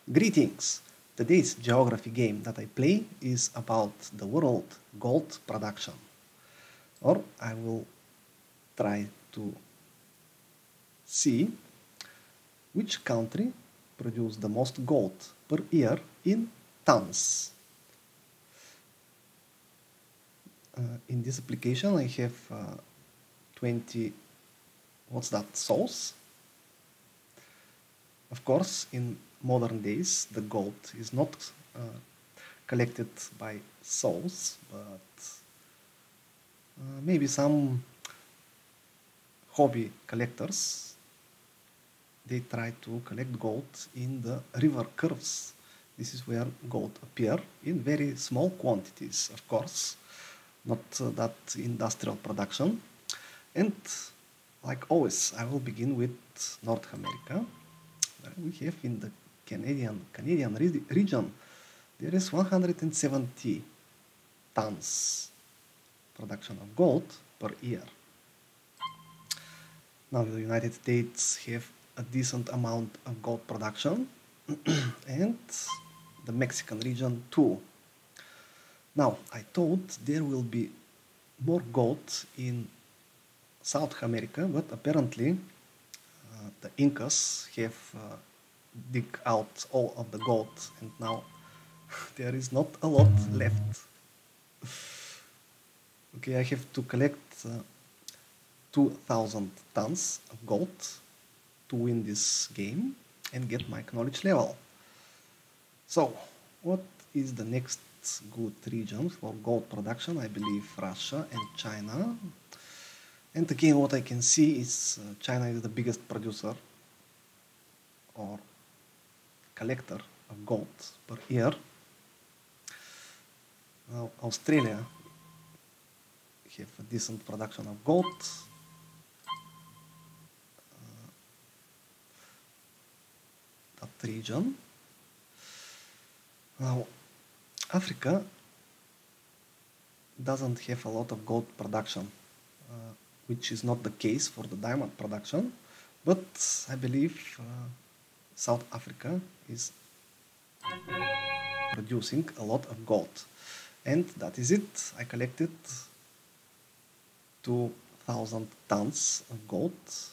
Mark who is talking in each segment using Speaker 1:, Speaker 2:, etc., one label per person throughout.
Speaker 1: Greetings! Today's geography game that I play is about the world gold production. Or I will try to see which country produces the most gold per year in tons. In this application I have 20, what's that, sols? Of course, in modern days, the gold is not collected by souls, but maybe some hobby collectors, they try to collect gold in the river curves. This is where gold appear in very small quantities, of course, not that industrial production. And like always, I will begin with North America. We have in the Canadian region, there is 170 tons production of gold per year. Now the United States have a decent amount of gold production and the Mexican region too. Now I thought there will be more gold in South America, but apparently the Incas have dig out all of the gold and now there is not a lot left. Okay, I have to collect 2000 tons of gold to win this game and get my knowledge level. So, what is the next good region for gold production? I believe Russia and China. And again, what I can see is China is the biggest producer or collector of gold per year. Now, Australia have a decent production of gold. That region. Now, Africa doesn't have a lot of gold production, which is not the case for the diamond production, but I believe South Africa is producing a lot of gold. And that is it. I collected 2000 tons of gold,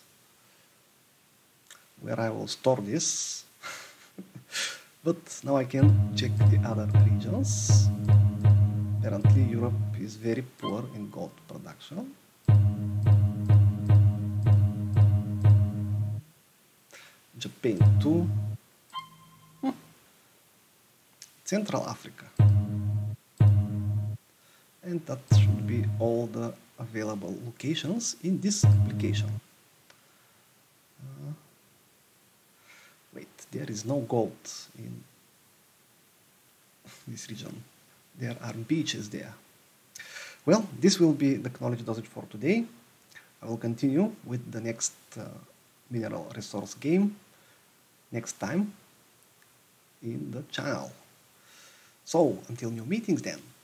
Speaker 1: where I will store this. But now I can check the other regions. Apparently Europe is very poor in gold production. Japan too. Central Africa. And that should be all the available locations in this application. Wait, there is no gold in this region. There are beaches there. Well, this will be the knowledge dosage for today. I will continue with the next mineral resource game next time in the channel. So, until new meetings then.